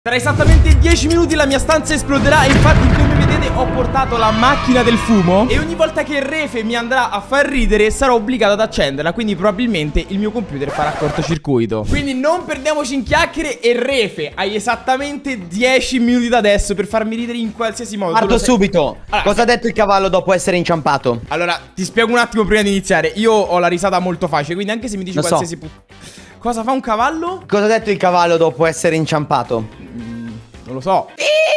Tra esattamente 10 minuti la mia stanza esploderà. Infatti, come vedete, ho portato la macchina del fumo e ogni volta che Refe mi andrà a far ridere sarò obbligato ad accenderla. Quindi probabilmente il mio computer farà cortocircuito. Quindi non perdiamoci in chiacchiere. E Refe, hai esattamente 10 minuti da adesso per farmi ridere in qualsiasi modo. Parto subito. Allora, cosa ha detto il cavallo dopo essere inciampato? Allora, ti spiego un attimo prima di iniziare. Io ho la risata molto facile, quindi anche se mi dici Lo so. qualsiasi cosa fa un cavallo? Cosa ha detto il cavallo dopo essere inciampato? Non lo so.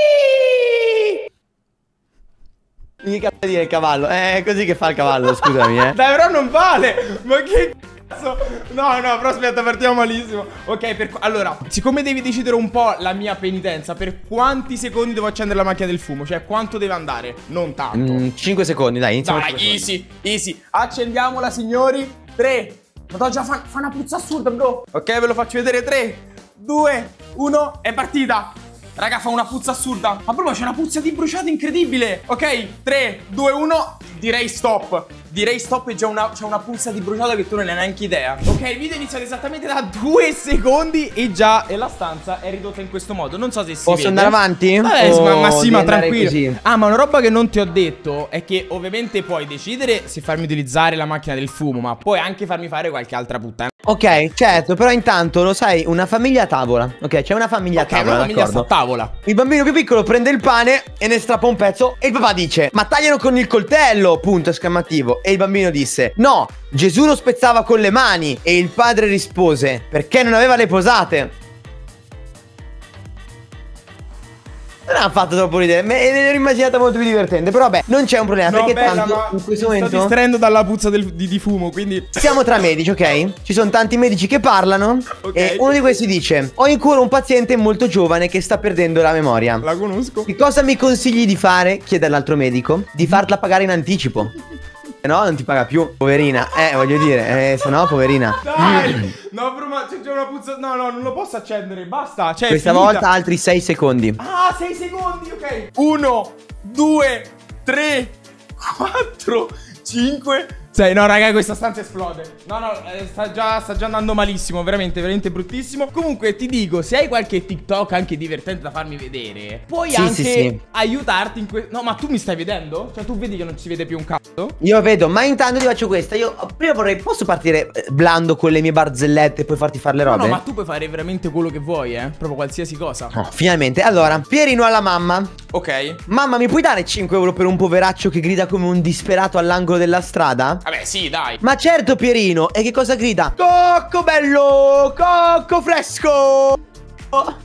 Che cazzo dire il cavallo? È così che fa il cavallo, scusami, Dai, però non vale. Ma che cazzo? No, però aspetta, partiamo malissimo. Ok, allora, siccome devi decidere un po' la mia penitenza, per quanti secondi devo accendere la macchina del fumo? Cioè, quanto deve andare? Non tanto. 5 secondi, dai, iniziamo. Dai, easy. Accendiamola, signori. 3. Ma già fa una puzza assurda, bro. Ok, ve lo faccio vedere. 3, 2, 1, è partita. Raga, fa una puzza assurda. Ma proprio c'è una puzza di bruciato incredibile. Ok, 3, 2, 1. Direi stop. Direi stop e c'è una puzza di bruciato che tu non hai neanche idea. Ok, il video è iniziato esattamente da 2 secondi e la stanza è ridotta in questo modo. Non so se si Posso vede. andare avanti? Ma sì, ma andare tranquillo così? Ah, ma una roba che non ti ho detto è che ovviamente puoi decidere se farmi utilizzare la macchina del fumo, ma puoi anche farmi fare qualche altra puttana. Ok, certo, però intanto lo sai, una famiglia a tavola. Ok, c'è una famiglia a tavola, una famiglia sta a d'accordo? tavola. Il bambino più piccolo prende il pane e ne strappa un pezzo e il papà dice: ma tagliano con il coltello, punto esclamativo. E il bambino disse: no, Gesù lo spezzava con le mani. E il padre rispose: perché non aveva le posate. Non ha fatto troppo ridere, me l'ero immaginata molto più divertente. Però vabbè, non c'è un problema, No, perché bella, tanto ma in questo mi sto momento distraendo dalla puzza di fumo, quindi siamo tra medici, ok? Ci sono tanti medici che parlano. Ok. E uno di questi dice: ho in cura un paziente molto giovane che sta perdendo la memoria. la conosco. Che cosa mi consigli di fare? Chiede all'altro medico. Di farla pagare in anticipo. Se no non ti paga più, poverina. Voglio dire, se no poverina. Dai! No, bro, ma c'è una puzza. No, non lo posso accendere, basta. Cioè, Questa volta altri 6 secondi. Ah, 6 secondi, ok. 1, 2, 3, 4, 5, 6. No, raga, questa stanza esplode. No, sta già andando malissimo. Veramente bruttissimo. Comunque ti dico, se hai qualche TikTok anche divertente da farmi vedere, puoi Sì, anche sì. aiutarti in questo. No, ma tu mi stai vedendo? Cioè, tu vedi che non si vede più un cazzo? Io vedo, ma intanto ti faccio questa. Io prima posso partire blando con le mie barzellette e poi farti fare le robe? No, ma tu puoi fare veramente quello che vuoi, proprio qualsiasi cosa. No, finalmente. Allora, Pierino alla mamma: Ok. mamma, mi puoi dare 5 euro per un poveraccio che grida come un disperato all'angolo della strada? Vabbè, sì, dai. Ma certo, Pierino. E che cosa grida? Cocco bello, cocco fresco. L'ho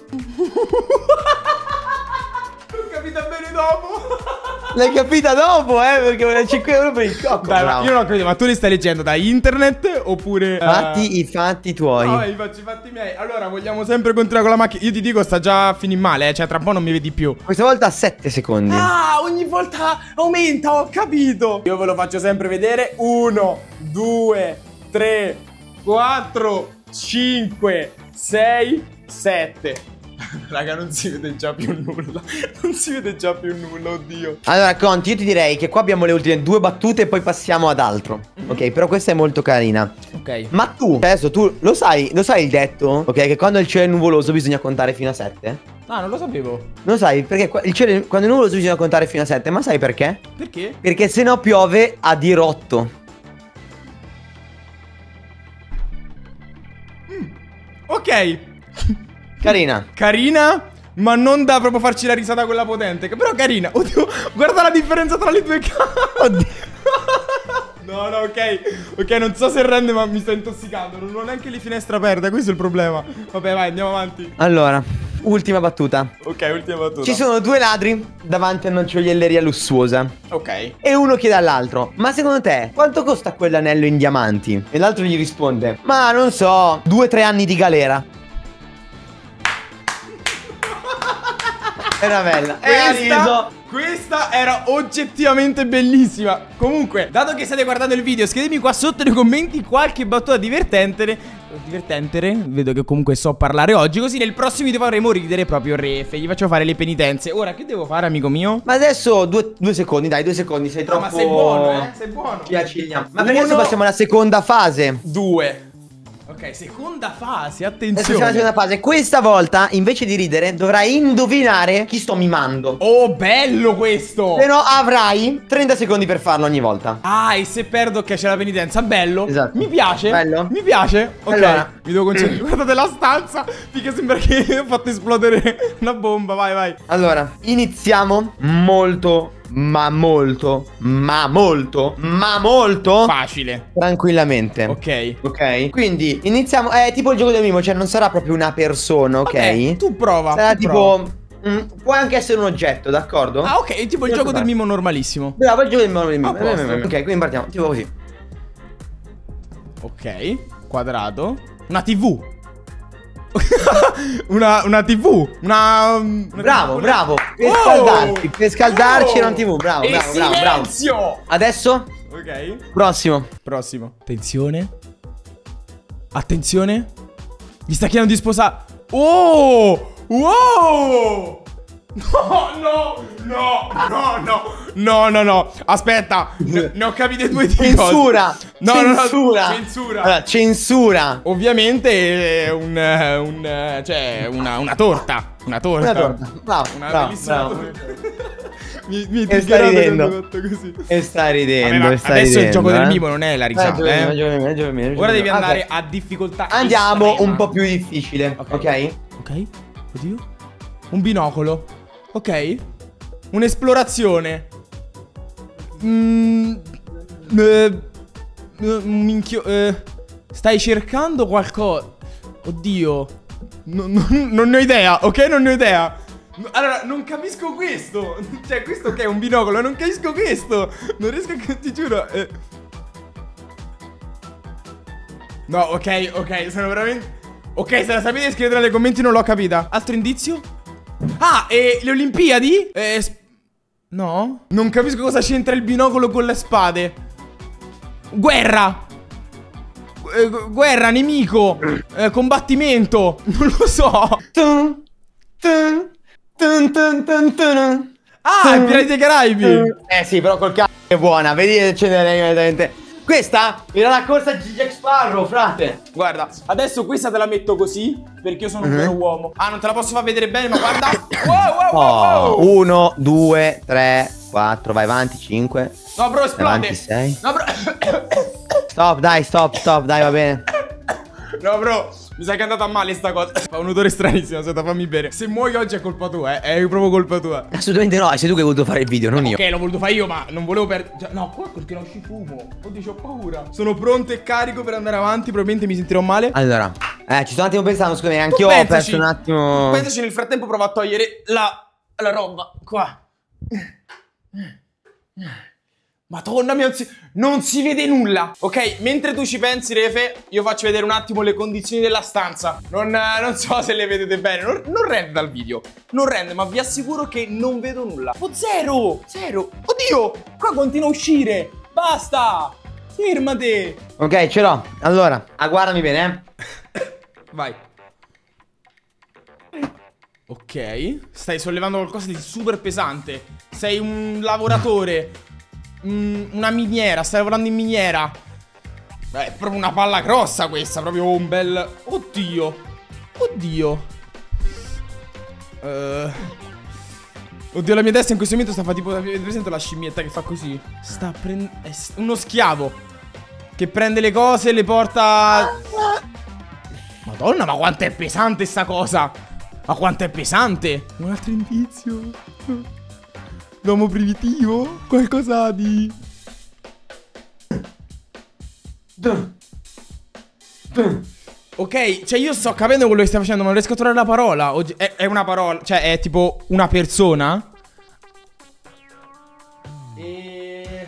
capita bene dopo. L'hai capita dopo, perché vuole 5 euro per il cocco. Dai, ma bravo. io non ho capito, ma tu li stai leggendo da internet oppure Fatti i fatti tuoi. No, i fatti miei. Allora, vogliamo sempre continuare con la macchina. Io ti dico, sta già a finire male, cioè tra un po' non mi vedi più. Questa volta a 7 secondi. Ah, ogni volta aumenta, ho capito. Io ve lo faccio sempre vedere. 1, 2, 3, 4, 5, 6, 7. Raga, non si vede già più nulla. Non si vede già più nulla, oddio. Allora, Conti, io ti direi che qua abbiamo le ultime 2 battute e poi passiamo ad altro. Ok, però questa è molto carina. Ok. Ma tu, adesso tu lo sai il detto? Ok, che quando il cielo è nuvoloso bisogna contare fino a 7? Ah, non lo sapevo. Non sai perché il cielo quando è nuvoloso bisogna contare fino a 7, ma sai perché? Perché? Perché se no piove a dirotto. Ok. Carina. Carina, ma non da proprio farci la risata quella potente. Però carina. Oddio, guarda la differenza tra le due cose. No, ok, non so se rende, ma mi sto intossicando. Non ho neanche le finestre aperte, questo è il problema. Vabbè, vai, andiamo avanti. Allora, ultima battuta. Ok, ultima battuta. Ci sono 2 ladri davanti a una gioielleria lussuosa. Ok. E uno chiede all'altro: ma secondo te quanto costa quell'anello in diamanti? E l'altro gli risponde: ma non so, 2-3 anni di galera. Era bella. Questa era oggettivamente bellissima. Comunque, dato che state guardando il video, scrivetemi qua sotto nei commenti qualche battuta divertente. Vedo che comunque so parlare oggi. Così nel prossimo video faremo ridere proprio Refe. Gli faccio fare le penitenze. Ora che devo fare, amico mio? Ma adesso 2 secondi, dai, 2 secondi. Sei troppo. Ma sei buono, sei buono. Ci accigliamo. Ma perché adesso passiamo alla seconda fase? 2, Ok, seconda fase, Adesso siamo alla attenzione. seconda fase. Questa volta, invece di ridere, dovrai indovinare chi sto mimando. Oh, bello questo. Se no, avrai 30 secondi per farlo ogni volta. Ah, e se perdo che c'è la penitenza. Bello. Esatto. Mi piace. Bello. Mi piace. Ok. Allora. Mi devo concentrare. Guardate la stanza. Figa, sembra che ho fatto esplodere una bomba. Vai, vai. Allora, iniziamo molto Facile. tranquillamente. Ok. Ok. Quindi iniziamo. È tipo il gioco del mimo, cioè non sarà proprio una persona, ok? Vabbè, tu prova. Sarà tu tipo. prova. Può anche essere un oggetto, d'accordo? Ah, ok. Tipo il gioco del mimo normalissimo. Bravo, il gioco del mimo. A posto. Ok, quindi partiamo. Tipo così. Ok. Quadrato. Una TV. una TV. Bravo, bravo. Per Oh! scaldarci. Per scaldarci Oh! era un TV. Bravo, E bravo, bravo, bravo. silenzio! Adesso? Ok. Prossimo. Prossimo. Attenzione. Attenzione. Gli sta chiedendo di sposare. Oh! Wow! No. Aspetta. Ne ho capite due di cose. Censura. No, Censura. Censura. Allora, censura. Ovviamente cioè una torta. Una torta. Una torta. Bravo, Una bravo, bellissima bravo. torta. Mi E stai ridendo. fatto così. E stai ridendo, Vabbè, ma stai adesso ridendo, il gioco del mimo non è la risata, Ora devi andare Ok. a difficoltà Andiamo estrema. un po' più difficile, ok? Ok. Oddio. Un binocolo. Ok. Un'esplorazione. Minchio. Stai cercando qualcosa. Oddio. Non ne ho idea, ok? Non ne ho idea. Allora, non capisco questo. Cioè, questo che è un binocolo, non capisco questo. Non riesco a... Ti giuro. No, ok, sono veramente... Ok, se la sapete scrivetela nei commenti, non l'ho capita. Altro indizio? Ah, e le Olimpiadi? No? Non capisco cosa c'entra il binocolo con le spade. Guerra. Guerra, nemico. Combattimento. Non lo so. Ah, i Pirati dei Caraibi. Sì, però col cazzo è buona. Vedi che ce n'è immediatamente. Questa era la corsa di Jack Sparrow, frate. Guarda, adesso questa te la metto così, perché io sono un vero uomo. Ah, non te la posso far vedere bene, ma guarda. Wow. 1, 2, 3, 4, vai avanti, 5. No, bro, esplode. Avanti, 6. No, bro. Stop, dai, va bene. No, bro, mi sa che è andata male sta cosa. Fa un odore stranissimo, aspetta, fammi bere. Se muoio oggi è colpa tua, è proprio colpa tua. Assolutamente no, sei tu che hai voluto fare il video, non io. Ok, l'ho voluto fare io, ma non volevo no, qua continua a uscire fumo. Oddio, ho paura. Sono pronto e carico per andare avanti, probabilmente mi sentirò male. Allora, ci sto un attimo pensando, scusami, anch'io ho pensaci. perso un attimo. Pensaci, nel frattempo provo a togliere la roba qua. Madonna mia, non si vede nulla. Ok, mentre tu ci pensi, Refe, io faccio vedere un attimo le condizioni della stanza. Non so se le vedete bene. Non rende dal video. Non rende, ma vi assicuro che non vedo nulla. Oh, zero. Oddio, qua continua a uscire. Basta. Fermate. Ok, ce l'ho. Allora, guardami bene, Vai. Ok, stai sollevando qualcosa di super pesante. Sei un lavoratore. Una miniera, stai lavorando in miniera. Beh, è proprio una palla grossa questa, proprio un bel... Oddio. Oddio, la mia testa in questo momento sta fa tipo... Presente la scimmietta che fa così? Sta prendendo... uno schiavo che prende le cose e le porta... Madonna, ma quanto è pesante sta cosa. Ma quanto è pesante. Un altro indizio. L'uomo primitivo? Qualcosa di... Ok, cioè io sto capendo quello che stai facendo, ma non riesco a trovare la parola. È una parola, cioè è tipo una persona. E...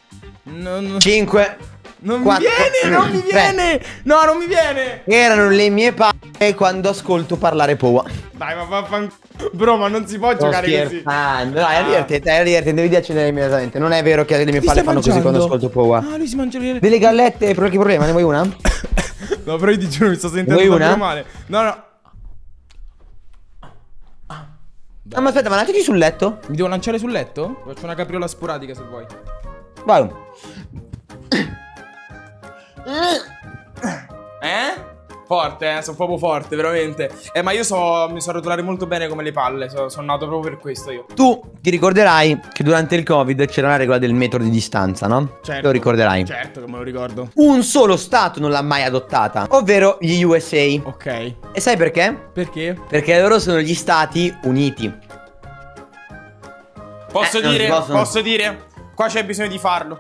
5. Non 4, mi viene, non mi 3. viene. No, non mi viene. Erano le mie palle quando ascolto parlare Powa. Dai, ma vaffanculo. Bro, ma non si può giocare così. No, è divertente, devi accendere immediatamente. Non è vero che le mie Ti palle stai fanno così quando mangiando? ascolto Powa. Ah, lui si mangia le... Delle gallette, però che problema? Ne vuoi una? No, però io ti giuro, mi sto sentendo Vuoi davvero una? male. No. Ma aspetta, ma lanciati sul letto? Mi devo lanciare sul letto? Faccio una capriola sporadica se vuoi. Vai. Eh? Forte, sono proprio forte, veramente. Ma io mi so rotolare molto bene come le palle. Sono nato proprio per questo io. Tu ti ricorderai che durante il Covid c'era la regola del metro di distanza, no? Certo. Lo ricorderai. Certo che me lo ricordo. Un solo stato non l'ha mai adottata, ovvero gli USA. Ok. E sai perché? Perché? Perché loro sono gli Stati Uniti. Posso non dire? si possono. Posso dire? Qua c'è bisogno di farlo.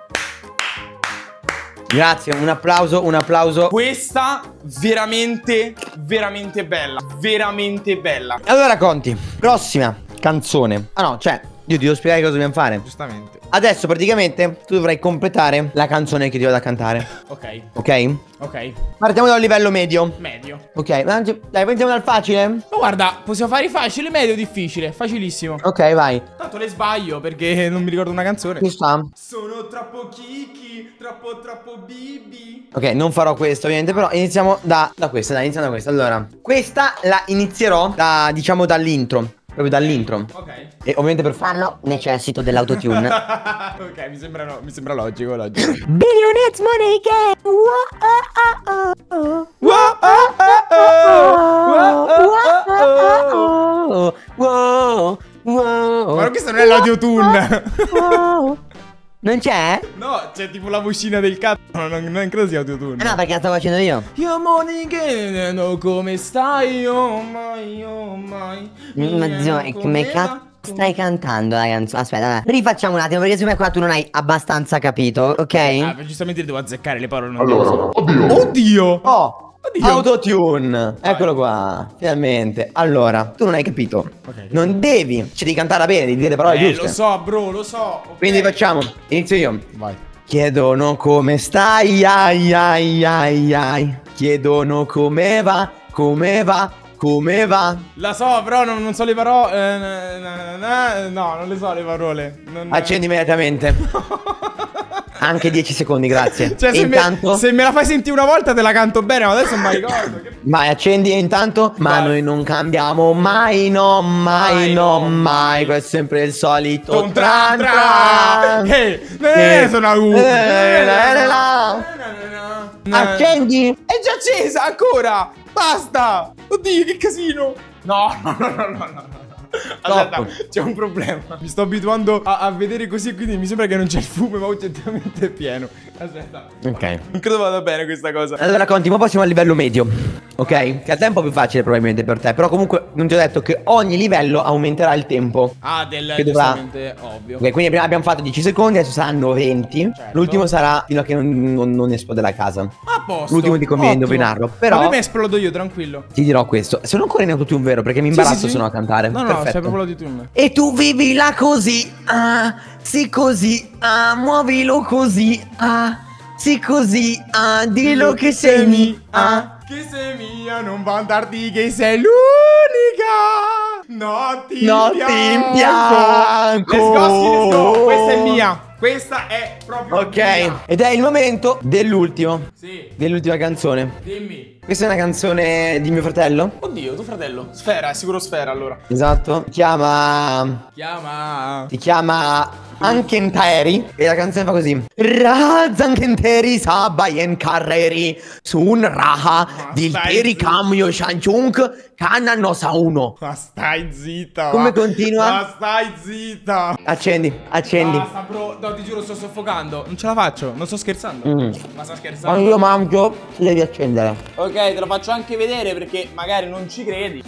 Grazie, un applauso, un applauso. Questa veramente, veramente bella. Veramente bella. Allora Conti, prossima canzone. Ah no, cioè, io ti devo spiegare cosa dobbiamo fare. Giustamente. Adesso praticamente tu dovrai completare la canzone che ti vado a cantare. Ok. Ok? Ok. Partiamo dal livello medio. Medio. Ok, dai, partiamo dal facile. Ma guarda, possiamo fare facile, medio, difficile. Facilissimo. Ok, vai. Tanto le sbaglio perché non mi ricordo una canzone. Ci sta. Sono troppo kiki, troppo bibi. Ok, non farò questo ovviamente, però iniziamo da questa, dai, iniziamo da questa. Allora, questa la inizierò diciamo dall'intro. Proprio dall'intro. Ok. E ovviamente per farlo necessito dell'autotune. Ok, mi sembra logico. Billionaires money game. Ma questo non è l'autotune. Non c'è? No, c'è tipo la vocina del cazzo. Non credo sia autotune. No, perché la stavo facendo io. Io Monique, no, come stai? Oh mai. Ma zio, come cazzo stai cantando la canzone? Aspetta, allora, rifacciamo un attimo perché secondo me qua tu non hai abbastanza capito, ok? Ah, giustamente devo azzeccare le parole. Allora, Oddio! Oh! Oddio. Autotune. Eccolo qua. Finalmente. Allora, tu non hai capito. Ok. Non devi. Cioè, devi cantarla bene, devi dire le parole giuste. Lo so, bro, lo so. Ok. Quindi facciamo. Inizio io. Vai. Chiedono come stai. Ai ai ai ai. Chiedono come va. Come va. Come va. La so, però non so le parole. No, non le so le parole. Accendi immediatamente. Anche 10 secondi, grazie. Cioè, E intanto. se me la fai sentire una volta te la canto bene, ma adesso non mi ricordo. Vai, accendi e intanto. Ma Vai. noi non cambiamo mai, no, mai, no, mai. Questo è sempre il solito tran tran. Sono Accendi. È già accesa ancora. Basta. Oddio, che casino. No. Aspetta, c'è un problema. Mi sto abituando a vedere così, quindi mi sembra che non c'è il fumo, ma oggettivamente è pieno. Aspetta. Ok. Non credo vada bene questa cosa. Allora Conti, ma passiamo al livello medio. Ok? Che a te è un po' più facile probabilmente per te. Però comunque non ti ho detto che ogni livello aumenterà il tempo. Ah, del che dovrà. giustamente ovvio. Ok, quindi abbiamo fatto 10 secondi, adesso saranno 20. Certo. L'ultimo sarà fino a che non esplode la casa. A posto. L'ultimo ti conviene Ottimo. indovinarlo. Però ma poi mi esplodo io, tranquillo. ti dirò questo. Sono ancora in autotune vero, perché mi imbarazzo Sì. se no a cantare. No, Perfetto. sei proprio l'autotune. E tu vivila così, ah, sì così, ah, muovilo così, ah, sì così, ah, dillo che sei mia, ah. Che sei mia, non vantarti che sei l'unica. Notti in bianco. Let's go, questa è mia. Questa è proprio Ok, mia. ed è il momento dell'ultimo, Sì, dell'ultima canzone. dimmi. Questa è una canzone di mio fratello. Oddio, tuo fratello. Sfera, è sicuro Sfera allora. Esatto. Chiama. Si chiama Ankentaeri. E la canzone fa così. Razzankenteri sabayen carreri sun raha dilteri zitto. kamyo shanchunk kanano sauno. Ma stai zitta. Come va. continua? Ma stai zitta. Accendi. Basta, bro. No, ti giuro, sto soffocando. Non ce la faccio, non sto scherzando. Ma sta scherzando. Quando io mangio ti devi accendere. Ok, te lo faccio anche vedere perché magari non ci credi.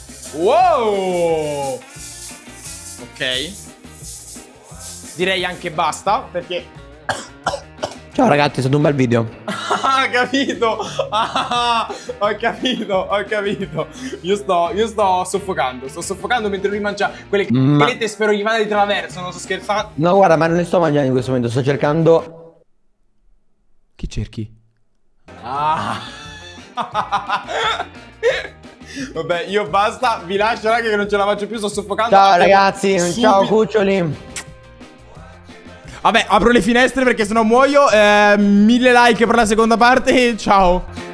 Wow! Ok. Direi anche basta perché... Ciao ragazzi, è stato un bel video. Ah, capito! Ah, ho capito. Io sto soffocando mentre lui mangia quelle cacchette e spero gli vada di traverso, non sto scherzando. No, guarda, ma non le sto mangiando in questo momento, sto cercando. Chi cerchi? Ah. Vabbè, io basta, vi lascio anche che non ce la faccio più, sto soffocando. Ciao ragazzi, ciao cuccioli. Vabbè, apro le finestre perché sennò muoio. 1000 like per la seconda parte e ciao.